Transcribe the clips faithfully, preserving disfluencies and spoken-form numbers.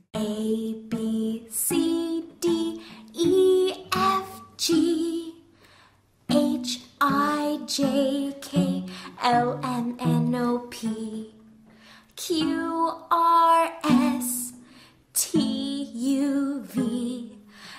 A, B, C, D, E, F, G, H, I, J, K, L, M, N, O, P, Q, R, S, T, U, V,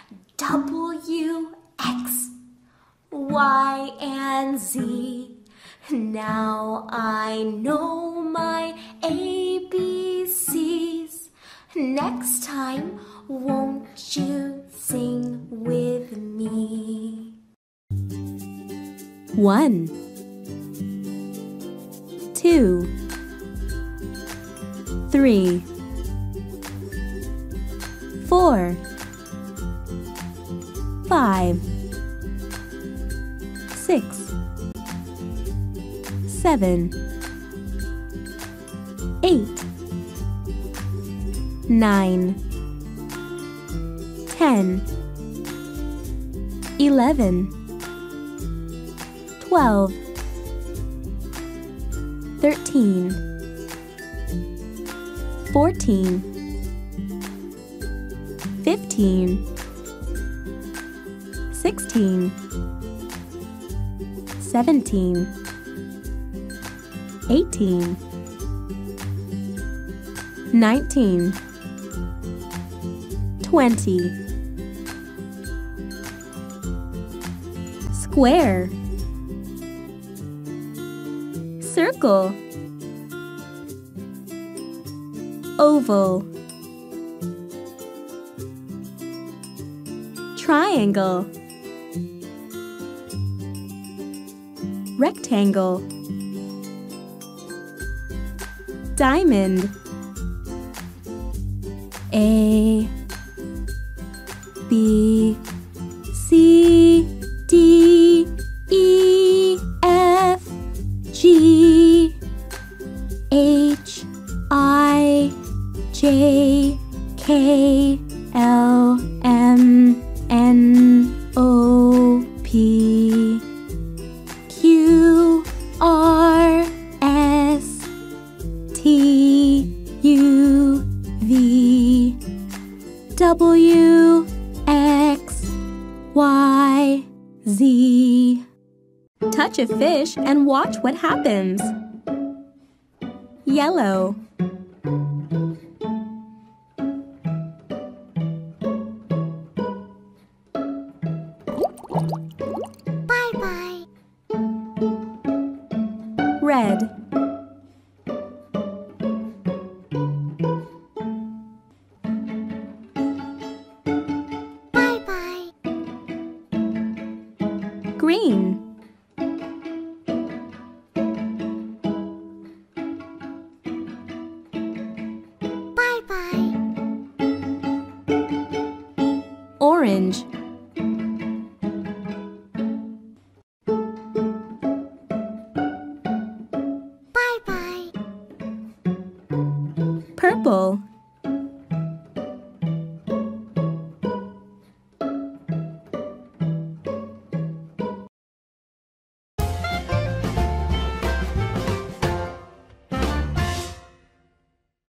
W, X, Y, and Z. Now I know my A B Cs. Next time, won't you sing with me? One, two, three, four, five, six, seven, eight, nine, ten, eleven, twelve, thirteen, fourteen, fifteen, sixteen, seventeen, eighteen, nineteen, twenty. Square, circle, oval, triangle, rectangle, diamond. A, B, C, D, E, F, G, H, I, J, K, L, M, N, O, P, Q, R, S, T, U, V, W, X, Y, Z. Touch a fish and watch what happens. Yellow, Bye-bye. red, Bye-bye. green, Bye-bye. orange,